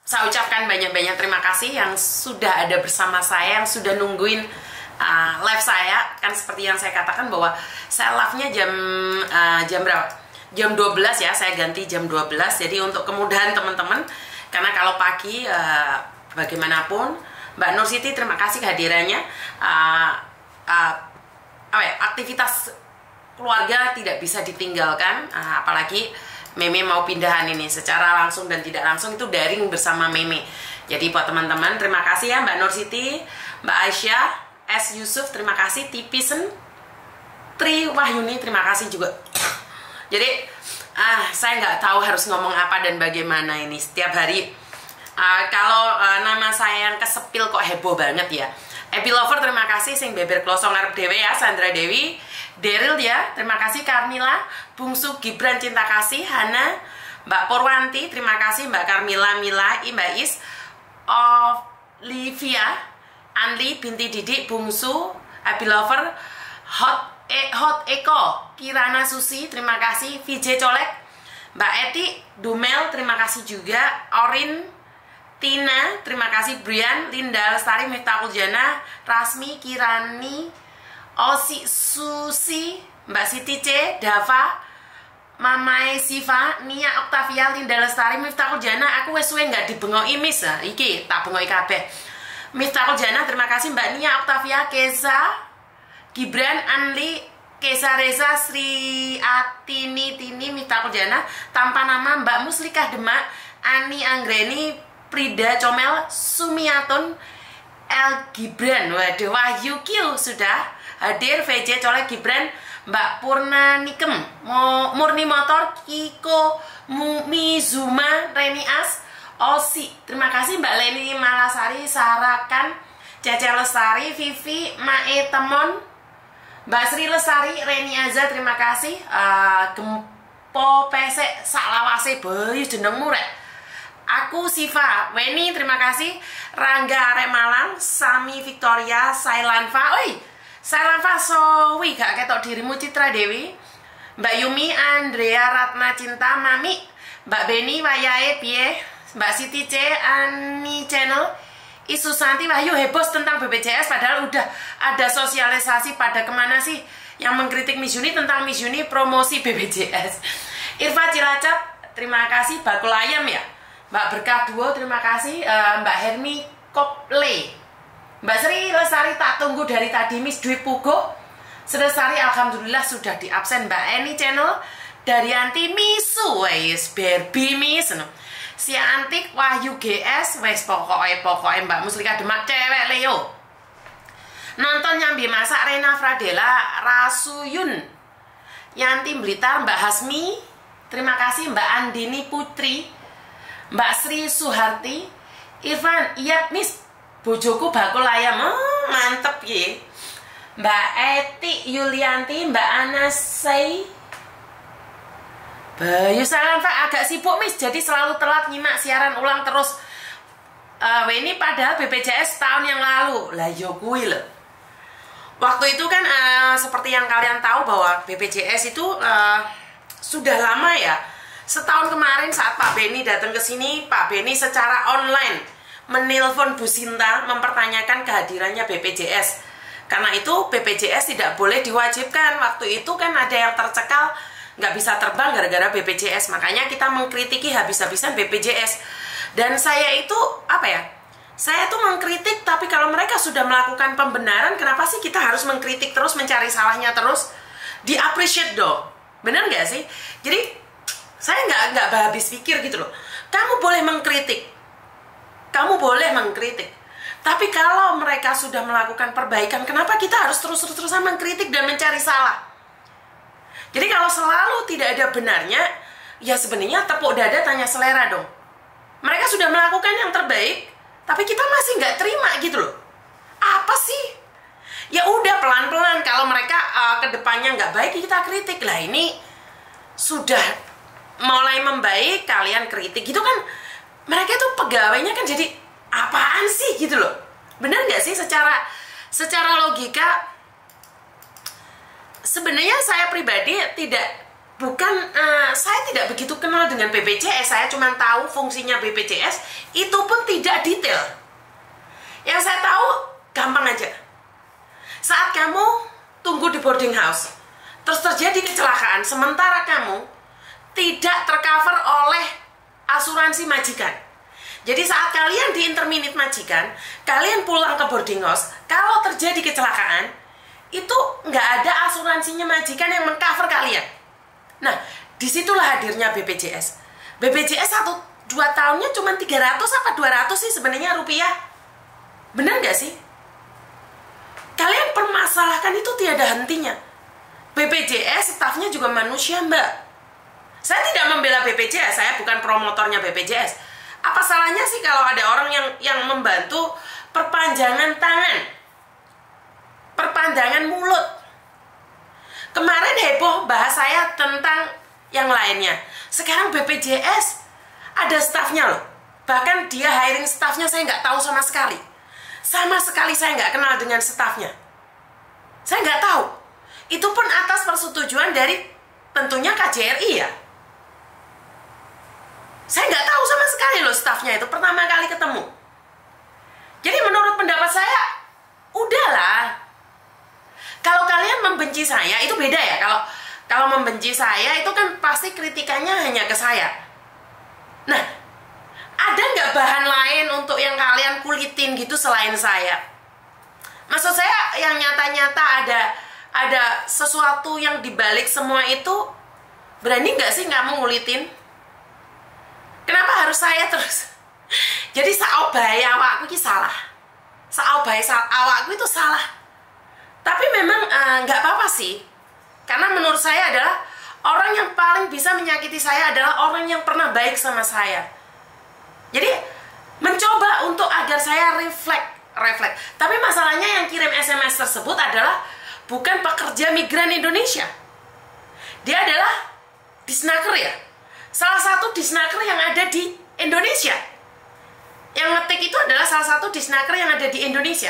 saya ucapkan banyak-banyak terima kasih yang sudah ada bersama saya, yang sudah nungguin live saya. Kan seperti yang saya katakan bahwa saya live-nya jam berapa? Jam 12 ya, saya ganti jam 12. Jadi untuk kemudahan teman-teman, karena kalau pagi bagaimanapun, Mbak Nur Siti terima kasih kehadirannya. Aktivitas keluarga tidak bisa ditinggalkan, apalagi Meme mau pindahan ini secara langsung dan tidak langsung, itu daring bersama Meme. Jadi buat teman-teman terima kasih ya, Mbak Nur Siti, Mbak Aisyah, S. Yusuf terima kasih, Tipisen, Tri Wahyuni terima kasih juga. Jadi saya nggak tahu harus ngomong apa dan bagaimana ini setiap hari. Kalau nama saya yang kesepil kok heboh banget ya. Happy Lover terima kasih, sing beber klosong ngarep dewe ya, Sandra Dewi, Daryl ya, terima kasih, Carmila, Bungsu Gibran cinta kasih, Hana, Mbak Purwanti terima kasih, Mbak Carmila, Mila, Mbak Is, Olivia, Anli binti Didik, Bungsu, Happy Lover, Hot Eko, Kirana Susi terima kasih, VJ Colek, Mbak Eti, Dumel terima kasih juga, Orin, Tina, terima kasih, Brian, Linda Lestari, Miftahul Jana, Rasmi, Kirani, Osi, Susi, Mbak Siti C, Dava, Mamae Siva, Nia Octavia, Linda Lestari, Miftahul Jana. Aku wes suwe nggak dibengoki Miss, iki tak bengoki kabeh. Miftahul Jana, terima kasih, Mbak Nia Octavia, Kesa, Gibran, Anli, Kesa Reza, Sri Atini Tini, Miftahul Jana, tanpa nama, Mbak Muslikah Demak, Ani Anggreni, Prida Comel, Sumiatun, El Gibran, waduh, Wahyu Q sudah hadir, VJ Colek Gibran, Mbak Purna Nikem, Murni Motor, Kiko, Mizuma, Reni As, Osi, terima kasih, Mbak Leni Malasari, Sarakan, Cece Lestari, Vivi, Mae Temon, Mbak Sri Lestari, Reni Aza, terima kasih, Gempo Pesek, Saklawase, bayi jenengmu rek. Aku Siva, Weni terima kasih, Rangga Arek Malang, Sami Victoria, Sailanva, oi Sailanva sowi gak ketok dirimu, Citra Dewi, Mbak Yumi, Andrea Ratna Cinta, Mami, Mbak Beni, Wayahe Pie, Mbak Siti C, Ani Channel, Isu Santi, Wahyu heboh tentang BPJS padahal udah ada sosialisasi pada kemana sih yang mengkritik Miss Yuni tentang Miss Yuni promosi BPJS. Irfa Cilacap, terima kasih, Bakul Ayam ya. Mbak Berkah Duo, terima kasih, Mbak Hermi Kople, Mbak Sri Lestari, tak tunggu dari tadi, Miss Dwi Pugo, Selesari, alhamdulillah sudah di absen, Mbak Eni Channel, Daryanti Misu, wes Barbie Miss, si Antik, Wahyu GS, wes pokoknya Mbak Muslika Demak, cewek Leo, nonton nyambi masak, Rena Fradela, Rasuyun, Yanti Blitar, Mbak Hasmi, terima kasih, Mbak Andini Putri, Mbak Sri Suharti, Irfan, iya Miss, bojoku bakul ayam, mantep ya. Mbak Eti Yulianti, Mbak Anasai, Bayu Salam Pak, agak sibuk Miss, jadi selalu telat nyimak siaran ulang terus. Ini padahal BPJS tahun yang lalu, lah yo kuwi lho. Waktu itu kan seperti yang kalian tahu bahwa BPJS itu sudah lama ya. Setahun kemarin saat Pak Beni datang ke sini, Pak Beni secara online menelpon Bu Sinta mempertanyakan kehadirannya BPJS. Karena itu BPJS tidak boleh diwajibkan. Waktu itu kan ada yang tercekal, nggak bisa terbang gara-gara BPJS. Makanya kita mengkritiki habis-habisan BPJS. Dan saya itu, apa ya, saya tuh mengkritik, tapi kalau mereka sudah melakukan pembenaran, kenapa sih kita harus mengkritik terus, mencari salahnya terus? Di-appreciate dong. Bener nggak sih? Jadi saya nggak habis pikir gitu loh. Kamu boleh mengkritik, kamu boleh mengkritik, tapi kalau mereka sudah melakukan perbaikan, kenapa kita harus terus-terusan mengkritik dan mencari salah? Jadi kalau selalu tidak ada benarnya, ya sebenarnya tepuk dada tanya selera dong. Mereka sudah melakukan yang terbaik, tapi kita masih nggak terima gitu loh. Apa sih? Ya udah pelan-pelan, kalau mereka kedepannya nggak baik, kita kritik. Lah ini sudah mulai membaik, kalian kritik gitu kan, mereka tuh pegawainya kan jadi apaan sih gitu loh. Bener nggak sih secara logika? Sebenarnya saya pribadi saya tidak begitu kenal dengan BPJS. Saya cuma tahu fungsinya BPJS Itu pun tidak detail. Yang saya tahu gampang aja. Saat kamu tunggu di boarding house, terus terjadi kecelakaan, sementara kamu tidak tercover oleh asuransi majikan. Jadi saat kalian di interminate majikan, kalian pulang ke boarding house, kalau terjadi kecelakaan, itu nggak ada asuransinya majikan yang mengcover kalian. Nah, disitulah hadirnya BPJS. BPJS 1-2 tahunnya cuma 300 apa 200 sih sebenarnya rupiah. Bener nggak sih? Kalian permasalahkan itu tiada hentinya. BPJS stafnya juga manusia, Mbak. Saya tidak membela BPJS, saya bukan promotornya BPJS. Apa salahnya sih kalau ada orang yang membantu perpanjangan tangan, perpanjangan mulut? Kemarin heboh bahas saya tentang yang lainnya. Sekarang BPJS ada stafnya loh. Bahkan dia hiring stafnya saya nggak tahu sama sekali. Sama sekali saya nggak kenal dengan stafnya. Saya nggak tahu. Itu pun atas persetujuan dari tentunya KJRI ya. Saya nggak tahu sama sekali loh stafnya itu, pertama kali ketemu. Jadi menurut pendapat saya, udahlah. Kalau kalian membenci saya, itu beda ya. Kalau membenci saya, itu kan pasti kritikannya hanya ke saya. Nah, ada nggak bahan lain untuk yang kalian kulitin gitu selain saya? Maksud saya yang nyata-nyata ada sesuatu yang dibalik semua itu. Berani nggak sih kamu ngulitin? Kenapa harus saya terus? Jadi saobai awakku itu salah. Saobai awakku itu salah. Tapi memang nggak apa-apa sih. Karena menurut saya adalah orang yang paling bisa menyakiti saya adalah orang yang pernah baik sama saya. Jadi mencoba untuk agar saya refleks. Tapi masalahnya yang kirim SMS tersebut adalah bukan pekerja migran Indonesia. Dia adalah disnaker ya. Salah satu disnaker yang ada di Indonesia. Yang ngetik itu adalah salah satu disnaker yang ada di Indonesia.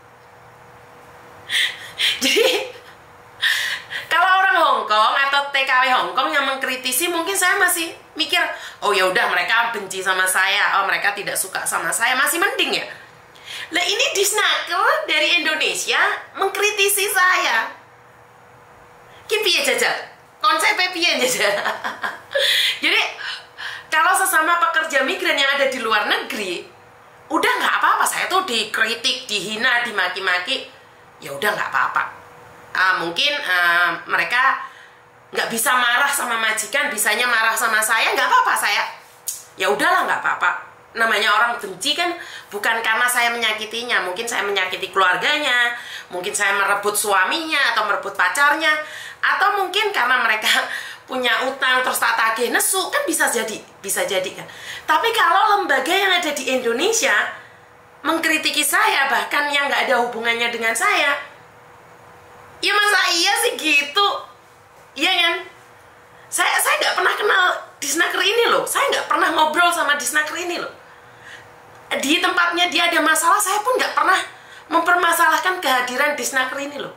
Jadi kalau orang Hongkong atau TKW Hongkong yang mengkritisi, mungkin saya masih mikir, oh ya udah mereka benci sama saya, oh mereka tidak suka sama saya, masih mending ya. Lah ini disnaker dari Indonesia mengkritisi saya. Ki piye jajal? Konsepnya piye jajal? Jadi kalau sesama pekerja migran yang ada di luar negeri, udah nggak apa-apa. Saya tuh dikritik, dihina, dimaki-maki, ya udah nggak apa-apa. Mungkin mereka nggak bisa marah sama majikan, bisanya marah sama saya, nggak apa-apa. Saya ya udahlah nggak apa-apa. Namanya orang benci kan bukan karena saya menyakitinya, mungkin saya menyakiti keluarganya, mungkin saya merebut suaminya atau merebut pacarnya, atau mungkin karena mereka punya utang terus tak tagih nesu, kan bisa jadi kan. Tapi kalau lembaga yang ada di Indonesia mengkritiki saya, bahkan yang nggak ada hubungannya dengan saya, ya masa iya sih gitu? Iya kan? Saya nggak pernah kenal disnaker ini loh. Saya nggak pernah ngobrol sama disnaker ini loh. Di tempatnya dia ada masalah, saya pun nggak pernah mempermasalahkan kehadiran disnaker ini loh.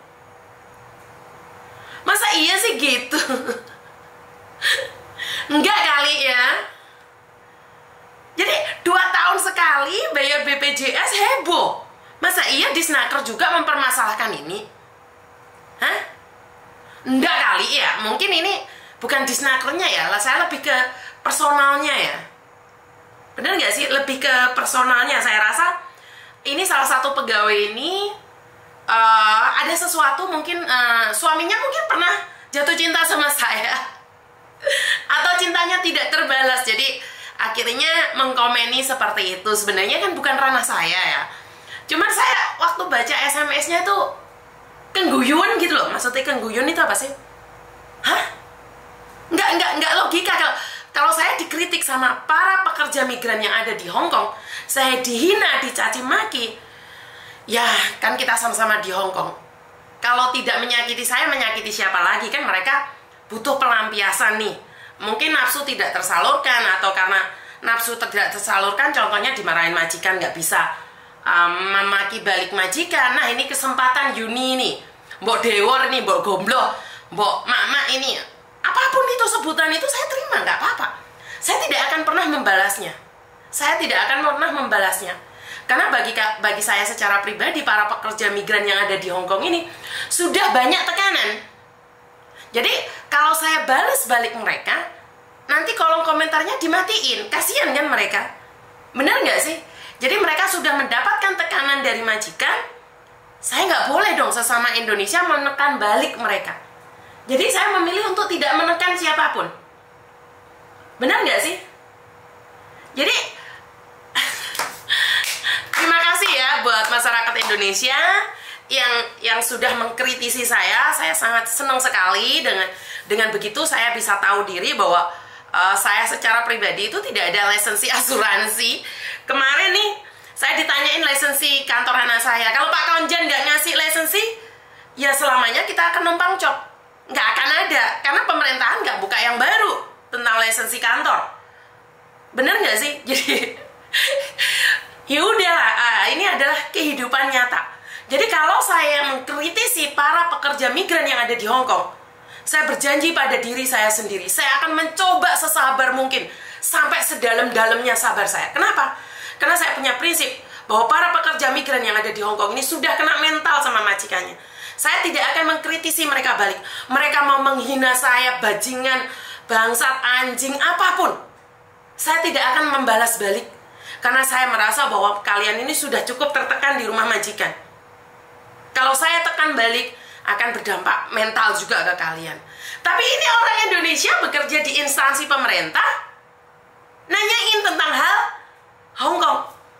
Masa iya sih gitu? Enggak kali ya. Jadi 2 tahun sekali bayar BPJS heboh. Masa iya disnaker juga mempermasalahkan ini? Hah? Enggak kali ya. Mungkin ini bukan disnakernya ya. Saya lebih ke personalnya ya. Bener nggak sih? Lebih ke personalnya. Saya rasa ini salah satu pegawai ini ada sesuatu mungkin suaminya mungkin pernah jatuh cinta sama saya atau cintanya tidak terbalas, jadi akhirnya mengkomeni seperti itu. Sebenarnya kan bukan ranah saya ya, cuman saya waktu baca SMS-nya itu kengguyun gitu loh. Maksudnya kengguyun itu apa sih? Hah? Nggak logika. Kalau saya dikritik sama para pekerja migran yang ada di Hong Kong, saya dihina, dicaci maki, ya kan kita sama-sama di Hong Kong. Kalau tidak menyakiti saya, menyakiti siapa lagi? Kan mereka butuh pelampiasan nih. Mungkin nafsu tidak tersalurkan, atau karena nafsu tidak tersalurkan, contohnya dimarahin majikan, nggak bisa memaki balik majikan. Nah ini kesempatan Yuni nih, mbok dewor nih, mbok gombloh, mbok mak ini, apapun itu sebutan itu saya terima, nggak apa-apa. Saya tidak akan pernah membalasnya. saya tidak akan pernah membalasnya. Karena bagi saya secara pribadi, para pekerja migran yang ada di Hong Kong ini sudah banyak tekanan. Jadi kalau saya balas balik mereka, nanti kolom komentarnya dimatiin. Kasihan kan mereka? Benar nggak sih? Jadi mereka sudah mendapatkan tekanan dari majikan. Saya nggak boleh dong sesama Indonesia menekan balik mereka. Jadi saya memilih untuk tidak menekan siapapun. Benar nggak sih? Jadi terima kasih ya buat masyarakat Indonesia yang sudah mengkritisi saya. Saya sangat senang sekali dengan begitu saya bisa tahu diri bahwa saya secara pribadi itu tidak ada lisensi asuransi. Kemarin nih saya ditanyain lisensi kantor anak saya. Kalau Pak Konjen nggak ngasih lisensi, ya selamanya kita akan numpang cop. Nggak akan ada, karena pemerintahan nggak buka yang baru tentang lisensi kantor. Bener nggak sih? Jadi ya udahlah, ini adalah kehidupan nyata. Jadi kalau saya mengkritisi para pekerja migran yang ada di Hong Kong, saya berjanji pada diri saya sendiri, saya akan mencoba sesabar mungkin sampai sedalam-dalamnya sabar saya. Kenapa? Karena saya punya prinsip bahwa para pekerja migran yang ada di Hong Kong ini sudah kena mental sama majikannya. Saya tidak akan mengkritisi mereka balik. Mereka mau menghina saya, bajingan, bangsat, anjing, apapun, saya tidak akan membalas balik. Karena saya merasa bahwa kalian ini sudah cukup tertekan di rumah majikan. Kalau saya tekan balik, akan berdampak mental juga ke kalian. Tapi ini orang Indonesia bekerja di instansi pemerintah, nanyain tentang hal Hong Kong.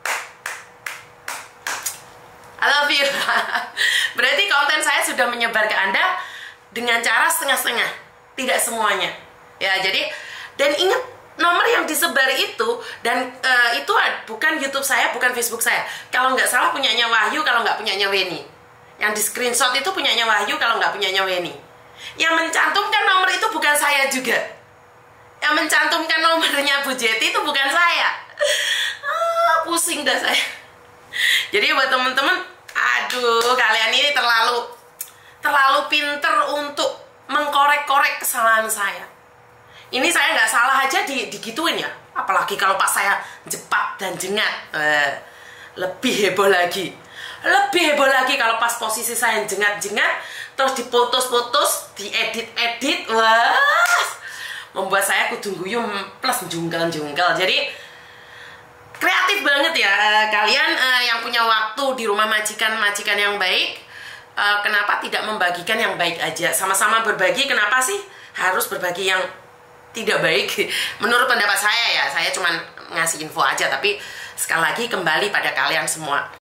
I love you. Berarti konten saya sudah menyebar ke Anda dengan cara setengah-setengah, tidak semuanya. Ya, jadi, dan ingat, nomor yang disebar itu, dan itu bukan YouTube saya, bukan Facebook saya. Kalau nggak salah punyanya Wahyu, kalau nggak punyanya Weni. Yang di screenshot itu punyanya Wahyu, kalau nggak punyanya Weni. Yang mencantumkan nomor itu bukan saya juga. Yang mencantumkan nomornya Bu Jeti itu bukan saya. Pusing dah saya. Jadi buat temen-temen, aduh, kalian ini terlalu pinter untuk mengkorek-korek kesalahan saya. Ini saya nggak salah aja digituin ya. Apalagi kalau pas saya jepak dan jengat, lebih heboh lagi. Lebih heboh lagi kalau pas posisi saya jengat-jengat, terus diputus-putus, diedit-edit, wah, membuat saya kudu guyum plus jungkel-jungkel. Jadi kreatif banget ya kalian yang punya waktu di rumah majikan yang baik. Kenapa tidak membagikan yang baik aja? Sama-sama berbagi, kenapa sih harus berbagi yang tidak baik? Menurut pendapat saya ya, saya cuma ngasih info aja, tapi sekali lagi kembali pada kalian semua.